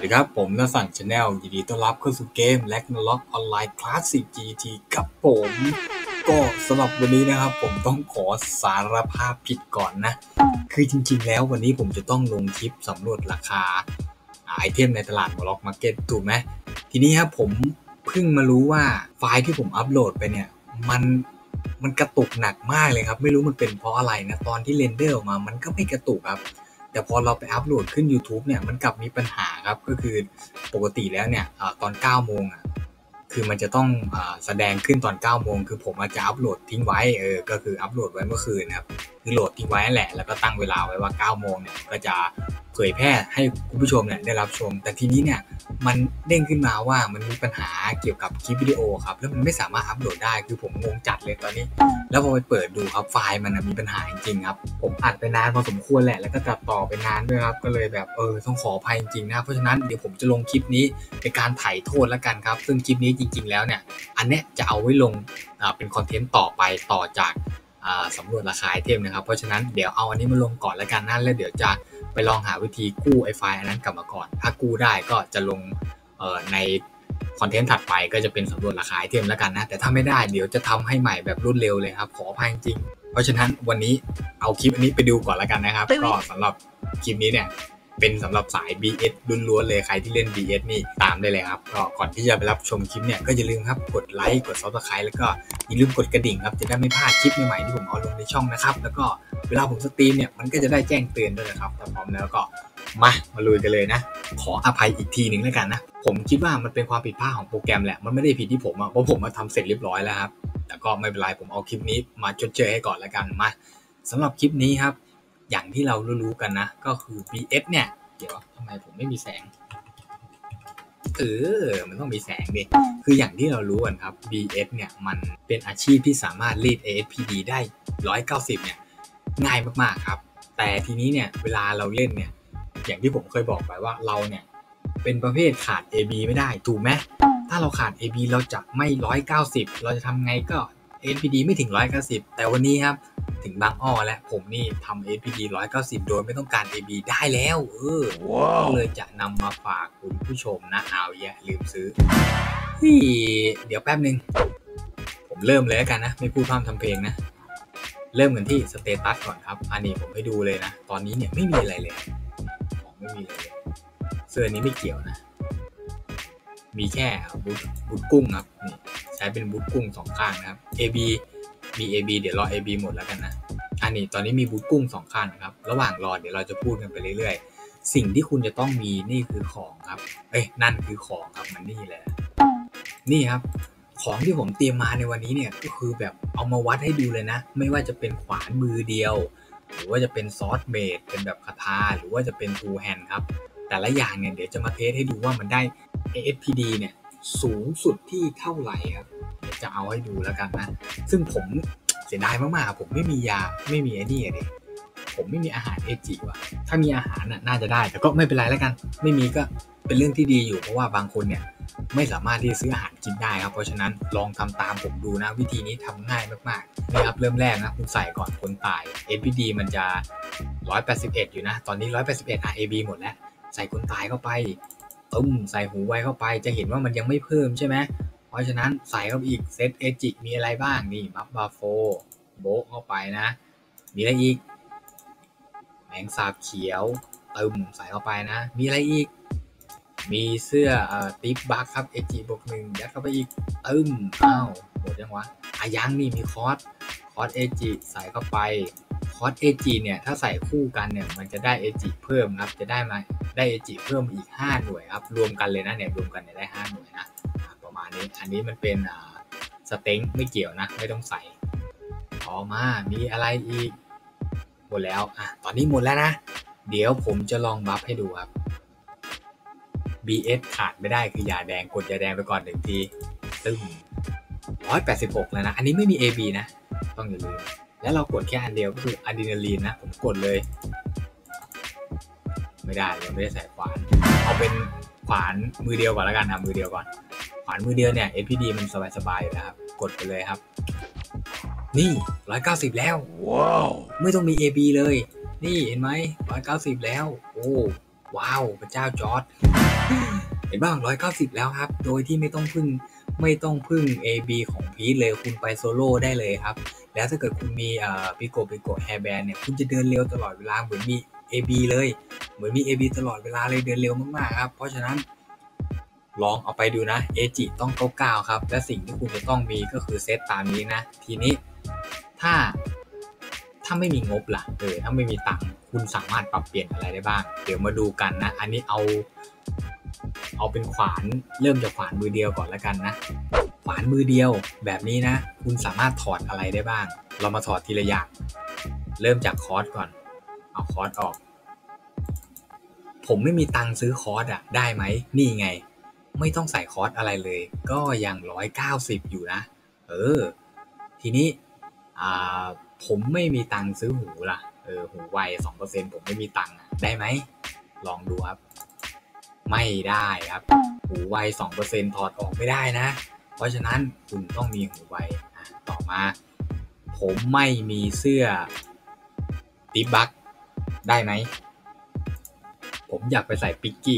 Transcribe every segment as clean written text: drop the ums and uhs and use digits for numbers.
วัสดีครับผมนสั่งชาแนลยินดีต้อนรับเข้าสู่เกม Ragnarok Online Classic GT ครับผมก็สำหรับวันนี้นะครับผมต้องขอสารภาพผิดก่อนนะคือจริงๆแล้ววันนี้ผมจะต้องลงคลิปสำรวจราคาไอเทมในตลาด Block Market ถูกไหมทีนี้ครับผมเพิ่งมารู้ว่าไฟล์ที่ผมอัปโหลดไปเนี่ยมันกระตุกหนักมากเลยครับไม่รู้มันเป็นเพราะอะไรนะตอนที่เรนเดอร์ออกมามันก็ไม่กระตุกครับแต่พอเราไปอัปโหลดขึ้น YouTube เนี่ยมันกลับมีปัญหาครับก็คือปกติแล้วเนี่ยตอน9โมงคือมันจะต้องแสดงขึ้นตอน9โมงคือผมอาจจะอัปโหลดทิ้งไว้ก็คืออัปโหลดไว้เมื่อคืนครับคือโหลดทิ้งไว้นั่นแหละแล้วก็ตั้งเวลาไว้ว่า9โมงเนี่ยก็จะเผยแพร่ให้คุณผู้ชมเนี่ยได้รับชมแต่ทีนี้เนี่ยมันเด้งขึ้นมาว่ามันมีปัญหาเกี่ยวกับคลิปวิดีโอครับแล้วมันไม่สามารถอัปโหลดได้คือผมงงจัดเลยตอนนี้แล้วพอไปเปิดดูครับไฟล์มันมีปัญหาจริงๆครับผมอัดไปนานพอสมควรแหละแล้วก็ตัดต่อไปนานด้วยครับก็เลยแบบต้องขออภัยจริงๆนะเพราะฉะนั้นเดี๋ยวผมจะลงคลิปนี้เป็นการไถ่โทษแล้วกันครับซึ่งคลิปนี้จริงๆแล้วเนี่ยอันเนี้ยจะเอาไว้ลงเป็นคอนเทนต์ต่อไปต่อจากสำรวจราคาไอเทมนะครับเพราะฉะนั้นเดี๋ยวเอาอันนี้มาลงก่อนแล้วกันนะแล้วเดี๋ยวจะไปลองหาวิธีกู้ไอไฟล์อันนั้นกลับมาก่อนถ้ากู้ได้ก็จะลงในคอนเทนต์ถัดไปก็จะเป็นสำรวจราคาไอเทมแล้วกันนะแต่ถ้าไม่ได้เดี๋ยวจะทำให้ใหม่แบบรวดเร็วเลยครับขออภัยจริงเพราะฉะนั้นวันนี้เอาคลิปอันนี้ไปดูก่อนแล้วกันนะครับก็สำหรับคลิปนี้เนี่ยเป็นสำหรับสาย BS ล้วนๆเลยใครที่เล่น BS นี่ตามได้เลยครับก็ก่อนที่จะไปรับชมคลิปเนี่ยก็อย่าลืมครับกดไลค์กด Subscribe แล้วก็อย่าลืมกดกระดิ่งครับจะได้ไม่พลาดคลิปใหม่ๆที่ผมเอาลงในช่องนะครับแล้วก็เวลาผมสตรีมเนี่ยมันก็จะได้แจ้งเตือนด้วยนะครับถ้าพร้อมแล้วก็มาลุยกันเลยนะขออภัยอีกทีหนึ่งแล้วกันนะผมคิดว่ามันเป็นความผิดพลาดของโปรแกรมแหละมันไม่ได้ผิดที่ผมเพราะผมมาทำเสร็จเรียบร้อยแล้วครับแต่ก็ไม่เป็นไรผมเอาคลิปนี้มาชดเชยให้ก่อนแล้วกันมาสำหรับคลิปนี้ครับอย่างที่เรารู้กันนะก็คือ BS เนี่ยเดี๋ยวทำไมผมไม่มีแสงมันต้องมีแสงดิคืออย่างที่เรารู้กันครับ BS เนี่ยมันเป็นอาชีพที่สามารถรีด ASPD ได้190เนี่ยง่ายมากๆครับแต่ทีนี้เนี่ยเวลาเราเล่นเนี่ยอย่างที่ผมเคยบอกไปว่าเราเนี่ยเป็นประเภทขาด AB ไม่ได้ถูกไหมถ้าเราขาด AB เราจะไม่190เราจะทำไงก็ ASPD ไม่ถึง190แต่วันนี้ครับถึงบางอ้อและผมนี่ทำ ASPD 190โดยไม่ต้องการ AB ได้แล้วก็เลยจะนำมาฝากคุณผู้ชมนะเอาอย่าลืมซื้อเดี๋ยวแป๊บนึงผมเริ่มเลยแล้วกันนะไม่พูดพร่ำทำเพลงนะเริ่มกันที่สเตตัสก่อนครับอันนี้ผมให้ดูเลยนะตอนนี้เนี่ยไม่มีอะไรเลยของไม่มีอะไรเลยเสื้อนี้ไม่เกี่ยวนะมีแค่บูทกุ้งครับนี่ใช้เป็นบูทกุ้ง2ข้างนะครับ AB มี AB เดี๋ยวรอ AB หมดแล้วกันนะอันนี้ตอนนี้มีบูทกุ้ง2ข้างนะครับระหว่างรอเดี๋ยวเราจะพูดกันไปเรื่อยๆสิ่งที่คุณจะต้องมีนี่คือของครับนั่นคือของครับมันนี่แหละนี่ครับของที่ผมเตรียมมาในวันนี้เนี่ยก็คือแบบเอามาวัดให้ดูเลยนะไม่ว่าจะเป็นขวานมือเดียวหรือว่าจะเป็นซอสเบดเป็นแบบคาถาหรือว่าจะเป็นทูแฮนด์ครับแต่ละอย่างเนี่ยเดี๋ยวจะมาเทสให้ดูว่ามันได้ ASPD เนี่ยสูงสุดที่เท่าไหร่ครับจะเอาให้ดูแล้วกันนะซึ่งผมเสียดายมากๆผมไม่มียาไม่มีไอ้นี่เลยผมไม่มีอาหารเอจิว่ะถ้ามีอาหารน่าจะได้แต่ก็ไม่เป็นไรแล้วกันไม่มีก็เป็นเรื่องที่ดีอยู่เพราะว่าบางคนเนี่ยไม่สามารถที่จะซื้ออาหารกินได้ครับเพราะฉะนั้นลองทำตามผมดูนะวิธีนี้ทำง่ายมากๆนี่ครับเริ่มแรกนะคุณใส่ก่อนคนตาย ASPD มันจะ181อยู่นะตอนนี้181 AB หมดแล้วใส่คนตายเข้าไปใส่หูไวเข้าไปจะเห็นว่ามันยังไม่เพิ่มใช่ไหมเพราะฉะนั้นใส่เข้าไปอีกเซตเอจิมีอะไรบ้างนี่บัฟบาโฟโบเข้าไปนะมีอะไรอีกแมงสาบเขียวใส่เข้าไปนะมีอะไรอีกมีเสื้อติ๊บบัคครับเอจิ+1ยัดเข้าไปอีกหมดยังวะยังนี่มีคอร์สเอจิใส่เข้าไปคอร์สเอจิเนี่ยถ้าใส่คู่กันเนี่ยมันจะได้เอจิเพิ่มครับจะได้เอจิเพิ่มอีก5หน่วยครับรวมกันเลยนะเนี่ยรวมกันเนี่ยได้5หน่วยนะประมาณนี้อันนี้มันเป็นสเต็งไม่เกี่ยวนะไม่ต้องใส่ต่อมามีอะไรอีกหมดแล้วตอนนี้หมดแล้วนะเดี๋ยวผมจะลองบัฟให้ดูครับ BS ขาดไม่ได้คือยาแดงกดยาแดงไปก่อน1ที186แล้วนะอันนี้ไม่มี AB นะต้องอย่าลืมแล้วเรากดแค่อันเดียวก็คืออะดรีนาลีนนะผมกดเลยไม่ได้ยังไม่ได้ใส่ขวานเอาเป็นขวานมือเดียวก่อนแล้วกันมือเดียวก่อนขวานมือเดียวเนี่ย ASPD มันสบายๆอยู่แล้วครับกดไปเลยครับนี่190แล้วว้าวไม่ต้องมี AB เลยนี่เห็นไหม190แล้วว้าวพระเจ้าจอร์จเห็นบ้าง190แล้วครับโดยที่ไม่ต้องพึ่ง AB ของพีทเลยคุณไปโซโล่ได้เลยครับแล้วถ้าเกิดคุณมีปิโกแฮร์แบนเนี่ยคุณจะเดินเร็วตลอดเวลาเหมือนมี AB เลยเหมือนมี AB ตลอดเวลาเลยเดินเร็วมากๆครับเพราะฉะนั้นลองเอาไปดูนะเอจิต้อง99ครับและสิ่งที่คุณจะต้องมีก็คือเซตตามนี้นะทีนี้ถ้าไม่มีงบล่ะถ้าไม่มีตังค์คุณสามารถปรับเปลี่ยนอะไรได้บ้างเดี๋ยวมาดูกันนะอันนี้เอาเป็นขวานเริ่มจากขวานมือเดียวก่อนแล้วกันนะขวานมือเดียวแบบนี้นะคุณสามารถถอดอะไรได้บ้างเรามาถอดทีละอย่างเริ่มจากคอร์สก่อนเอาคอร์สออกผมไม่มีตังค์ซื้อคอร์สได้ไหมนี่ไงไม่ต้องใส่คอร์สอะไรเลยก็ยัง190อยู่นะทีนี้ผมไม่มีตังค์ซื้อหูล่ะหูไว 2% ผมไม่มีตังค์ได้ไหมลองดูครับไม่ได้ครับหูไว 2% ถอดออกไม่ได้นะเพราะฉะนั้นคุณต้องมีหูไวต่อมาผมไม่มีเสื้อติ๊บบัคได้ไหมผมอยากไปใส่ปิกกี้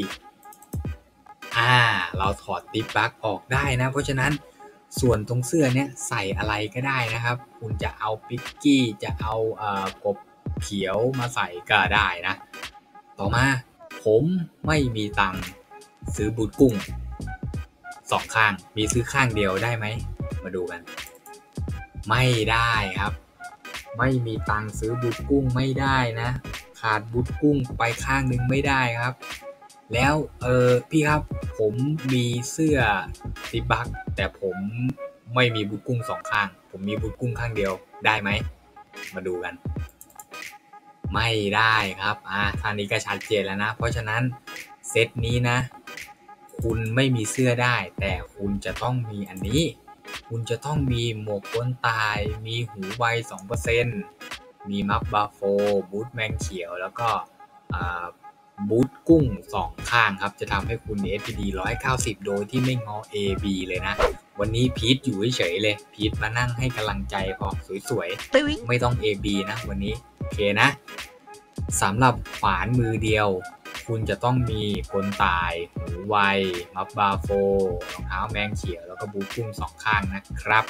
เราถอดติ๊บบัคออกได้นะเพราะฉะนั้นส่วนตรงเสื้อเนี้ยใส่อะไรก็ได้นะครับคุณจะเอาปิกกี้จะเอากบเขียวมาใส่ก็ได้นะต่อมาผมไม่มีตังค์ซื้อบูทกุ้ง2ข้างมีซื้อข้างเดียวได้ไหมมาดูกันไม่ได้ครับไม่มีตังค์ซื้อบูทกุ้งไม่ได้นะขาดบูทกุ้งไปข้างนึงไม่ได้ครับแล้วพี่ครับผมมีเสื้อติ๊บบัคแต่ผมไม่มีบูทกุ้ง2ข้างผมมีบูทกุ้งข้างเดียวได้ไหมมาดูกันไม่ได้ครับท่านี้ก็ชัดเจนแล้วนะเพราะฉะนั้นเซตนี้นะคุณไม่มีเสื้อได้แต่คุณจะต้องมีอันนี้คุณจะต้องมีหมวกก้นตายมีหูไว 2% มีมัฟบาโฟบูทแมงเขียวแล้วก็บูทกุ้ง2ข้างครับจะทำให้คุณมี SPD 190โดยที่ไม่งอ AB เลยนะวันนี้พีทอยู่เฉยๆเลยพีทมานั่งให้กำลังใจพอสวยๆไม่ต้อง AB นะวันนี้โอเคนะสำหรับขวานมือเดียวคุณจะต้องมีกลตายหูไวมัฟบาโฟรองเท้าแมงเขียวแล้วก็บูทกุ้ง2ข้างนะครับ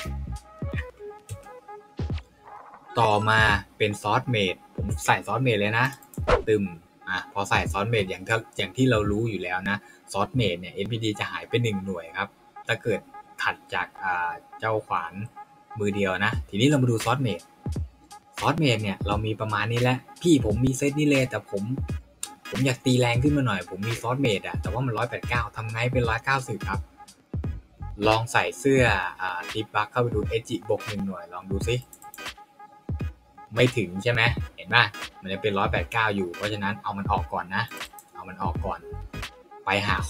ต่อมาเป็นซอสเมดผมใส่ซอสเมดเลยนะตึมพอใส่ซอสเมดอย่างที่เรารู้อยู่แล้วนะซอสเมดเนี่ย NPD จะหายไป1หน่วยครับถ้าเกิดถัดจากเจ้าขวานมือเดียวนะทีนี้เรามาดูซอสเมดเนี่ยเรามีประมาณนี้แหละพี่ผมมีเซตนี้เลยแต่ผมอยากตีแรงขึ้นมาหน่อยผมมีซอสเมดแต่ว่ามัน189ทำไงเป็น190ครับลองใส่เสื้อติ๊บบัคเข้าไปดูเอจิบวก1หน่วยลองดูซิไม่ถึงใช่ไหมเห็นป่ะมันจะเป็น189อยู่เพราะฉะนั้นเอามันออกก่อนนะไปหา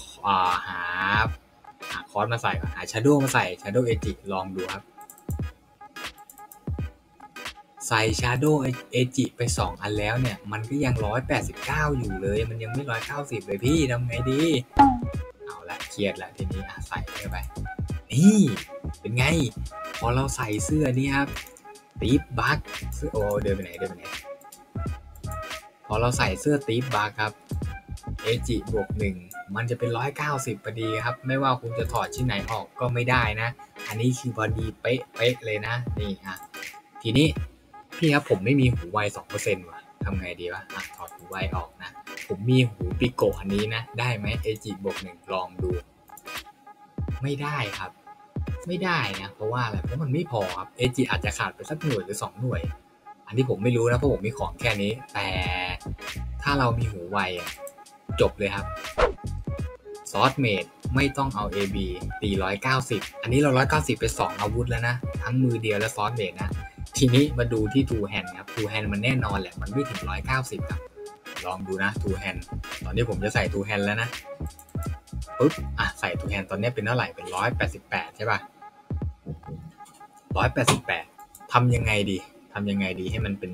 คอร์สมาใส่ก่อนหาชาโดว์มาใส่ชาโดว์เอจิลองดูครับใส่ชาโดว์เอจิไป2อันแล้วเนี่ยมันก็ยัง189อยู่เลยมันยังไม่190เลยพี่ทำไงดีเอาละเครียดละทีนี้ใส่เข้าไปนี่เป็นไงพอเราใส่เสื้อนี่ครับติ๊บบัคเดินไปไหนพอเราใส่เสื้อติ๊บบัคครับเอจิบวก1มันจะเป็น190พอดีครับไม่ว่าคุณจะถอดชิ้นไหนออกก็ไม่ได้นะอันนี้คือพอดีเป๊ะเลยนะนี่ทีนี้พี่ครับผมไม่มีหูไว 2% ว่ะทำไงดีวะถอดหูไวออกนะผมมีหูปิโกอันนี้นะได้ไหมเอจิบวก1ลองดูไม่ได้ครับไม่ได้นะเพราะว่าอะไรเพราะมันไม่พอครับเอจิอาจจะขาดไปสักหน่วยหรือ2หน่วยอันที่ผมไม่รู้นะเพราะผมมีของแค่นี้แต่ถ้าเรามีหูไวจบเลยครับซอสเมดไม่ต้องเอา AB ตี190อันนี้เรา190ไป2อาวุธแล้วนะทั้งมือเดียวและซอสเมดนะทีนี้มาดูที่ Two Hand ครับ Two Hand มันแน่นอนแหละมันไม่ถึง190ครับลองดูนะ Two Hand ตอนนี้ผมจะใส่ Two Hand แล้วนะปุ๊บใส่ Two Hand ตอนนี้เป็นเท่าไหร่เป็น188ใช่ป่ะ188ทำยังไงดีให้มันเป็น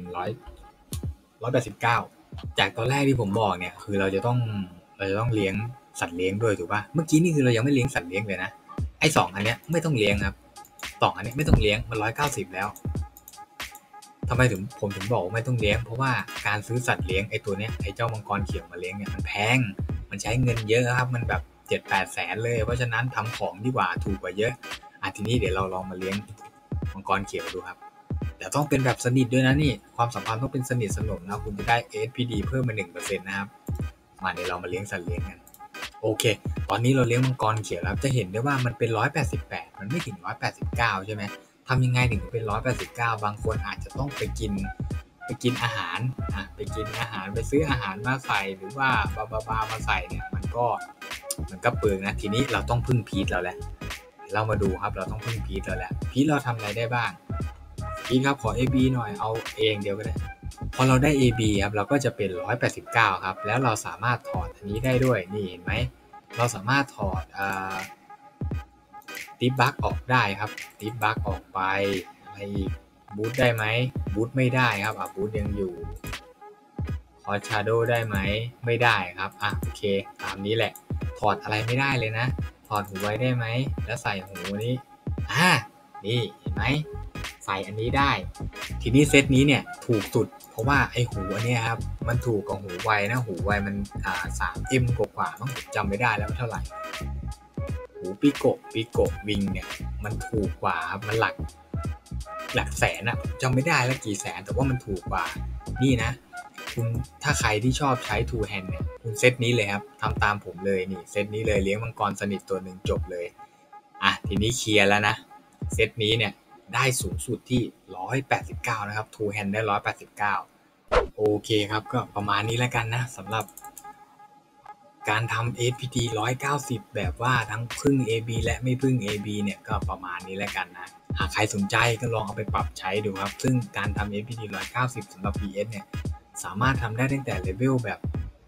189จากตอนแรกที่ผมบอกเนี่ยคือเราจะต้องเลี้ยงสัตว์เลี้ยงด้วยถูกป่ะเมื่อกี้นี่คือเรายังไม่เลี้ยงสัตว์เลี้ยงเลยนะไอ้2อันเนี้ยไม่ต้องเลี้ยงครับ2อันนี้ไม่ต้องเลี้ยงมัน190แล้วททำไมผมถึงบอกว่าไม่ต้องเลี้ยงเพราะว่าการซื้อสัตว์เลี้ยงไอ้ตัวเนี้ยไอ้เจ้ามังกรเขียวมาเลี้ยงเนี่ยมันแพงมันใช้เงินเยอะครับมันแบบ7-8 แสนเลยเพราะฉะนั้นทำของดีกว่าถูกกว่าเยอะทีนี้เดี๋ยวเราลองมาเลี้ยงมังกรเขียวดูครับแต่ต้องเป็นแบบสนิทด้วยนะนี่ความสัมพันธ์ต้องเป็นสนิทสนมนะคุณจะได้ ASPD เพิ่มมา 1% นะครับเดี๋ยวเรามาเลี้ยงสัตว์เลี้ยงกันโอเคตอนนี้เราเลี้ยงมังกรเขียวแล้วจะเห็นได้ว่ามันเป็น188มันไม่ถึง189ใช่ไหมทำยังไงถึงเป็น189บางคนอาจจะต้องไปกินอาหารไปกินอาหารไปซื้ออาหารมาใส่หรือว่าบามาใส่เนี่ยมันก็เปลืองนะทีนี้เราต้องพึ่งพีทเราแหละเรามาดูครับเราต้องพึ่งพีทเราแหละพีทเราทำอะไรได้บ้างพีทครับขอ AB หน่อยเอาเองเดียวก็ได้พอเราได้ AB ครับเราก็จะเป็น189ครับแล้วเราสามารถถอดอันนี้ได้ด้วยนี่เห็นไหมเราสามารถถอดดิฟบัคออกได้ครับดิฟบัคออกไปอะไรอีกบูทได้ไหมบูทไม่ได้ครับบูทยังอยู่คอร์ชาโดได้ไหมไม่ได้ครับโอเคตามนี้แหละถอดอะไรไม่ได้เลยนะถอดหูไว้ได้ไหมแล้วใส่หูนี้นี่เห็นไหมใส่อันนี้ได้ทีนี้เซตนี้เนี่ยถูกสุดเพราะว่าไอ้หูอันนี้ครับมันถูกกับหูไวนะหูไวมัน3M กว่าๆต้องจำไม่ได้แล้วเท่าไหร่หูปิโกะวิงเนี่ยมันถูกกว่าครับมันหลักแสนผมจำไม่ได้แล้วกี่แสนแต่ว่ามันถูกกว่านี่นะคุณถ้าใครที่ชอบใช้ Two Hand เนี่ยคุณเซตนี้เลยครับทำตามผมเลยนี่เซตนี้เลยเลี้ยงมังกรสนิทตัวหนึ่งจบเลยทีนี้เคลียร์แล้วนะเซตนี้เนี่ยได้สูงสุดที่189นะครับ Two Hand ได้189โอเคครับก็ประมาณนี้แล้วกันนะสำหรับการทำ APT 190แบบว่าทั้งพึ่ง AB และไม่พึ่ง AB เนี่ยก็ประมาณนี้แล้วกันนะหากใครสนใจก็ลองเอาไปปรับใช้ดูครับซึ่งการทำ APT 190สำหรับ BS เนี่ยสามารถทำได้ตั้งแต่เลเวลแบบ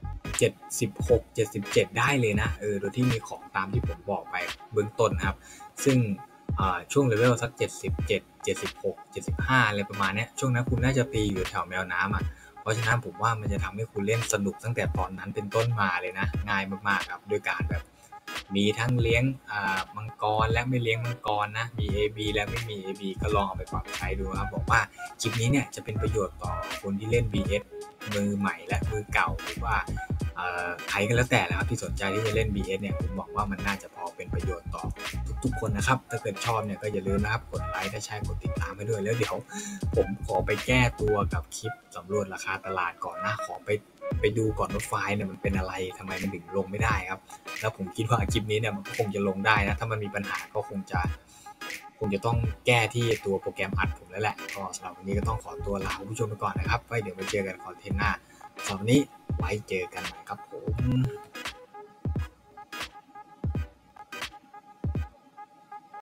76 77ได้เลยนะโดยที่มีของตามที่ผมบอกไปเบื้องต้นครับซึ่งช่วงเลเวลสัก77 76 75อะไรประมาณนี้ช่วงนั้นคุณน่าจะตีอยู่แถวแมวน้ำเพราะฉะนั้นผมว่ามันจะทำให้คุณเล่นสนุกตั้งแต่ตอนนั้นเป็นต้นมาเลยนะง่ายมากๆครับโดยการแบบมีทั้งเลี้ยงมังกรและไม่เลี้ยงมังกรนะมี AB และไม่มี AB ก็ลองเอาไปปรับใช้ดูครับบอกว่าคลิปนี้เนี่ยจะเป็นประโยชน์ต่อคนที่เล่น BS มือใหม่และมือเก่าหรือว่าใครก็แล้วแต่นะครับที่สนใจที่จะเล่น BS เนี่ยผมบอกว่ามันน่าจะพอเป็นประโยชน์ต่อทุกๆคนนะครับถ้าเกิดชอบเนี่ยก็อย่าลืมนะครับกดไลค์ถ้าใช่กดติดตามให้ด้วยแล้วเดี๋ยวผมขอไปแก้ตัวกับคลิปสำรวจราคาตลาดก่อนนะขอไปดูก่อนว่าไฟล์เนี่ยมันเป็นอะไรทำไมมันถึงลงไม่ได้ครับแล้วผมคิดว่าคลิปนี้เนี่ยมันคงจะลงได้นะถ้ามันมีปัญหาก็คงจะต้องแก้ที่ตัวโปรแกรมอัดผมแล้วแหละก็สำหรับวันนี้ก็ต้องขอตัวลาคุณผู้ชมไปก่อนนะครับไว้เดี๋ยวไปเจอกันคอนเทนต์หน้าสำหรับวันนี้ไว้เจอกันใหม่ครับผม